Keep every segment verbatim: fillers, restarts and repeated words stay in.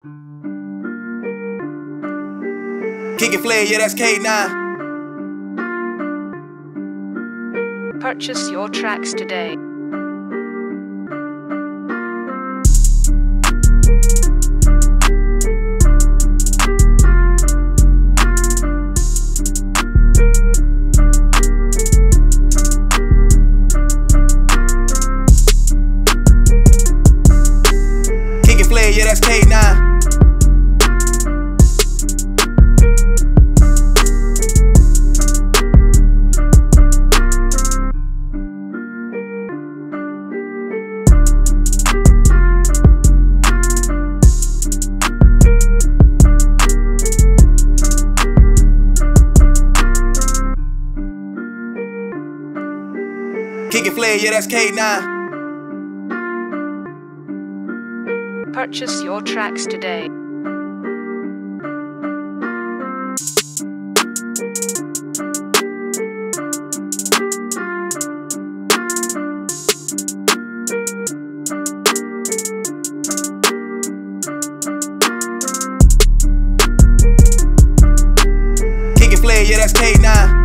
Kick it flare, yeah, that's Kay nine. Purchase your tracks today. Kick it flare, yeah, that's Kay nine. Kick it flare, yeah, that's Kay nine. Purchase your tracks today. Kick it flare, yeah, that's Kay nine.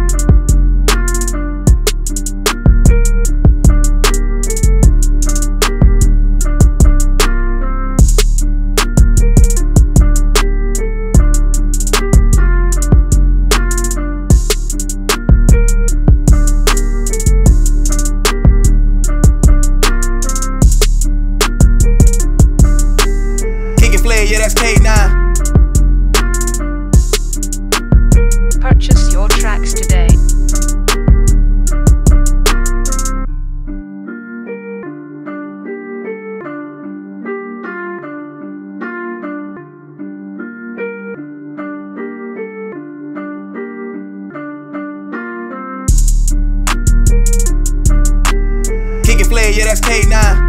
Yeah, that's Kay nine. Purchase your tracks today. Kick it flare, yeah, that's Kay nine.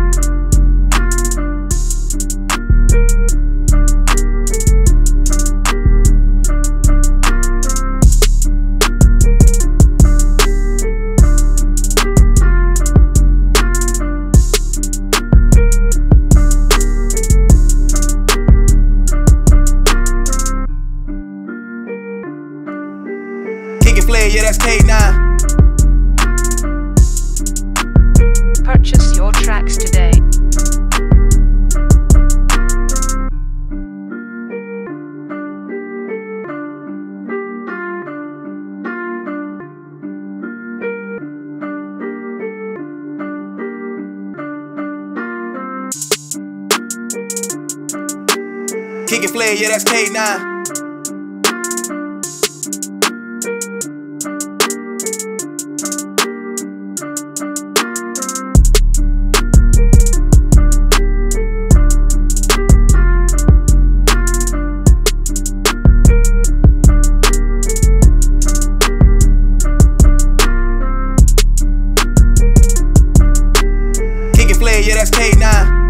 Kick it flare, yeah, that's Kay nine. Purchase your tracks today. Kick it flare, yeah, that's Kay nine. Kick it flare, yeah, that's Kay nine.